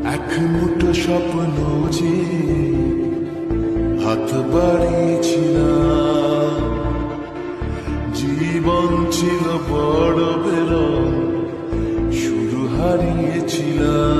এক মুঠো স্বপ্ন যে হাত বাড়িয়েছিলাম, জীবন ছিল বড় বেরো, শুরু হারিয়েছিলাম।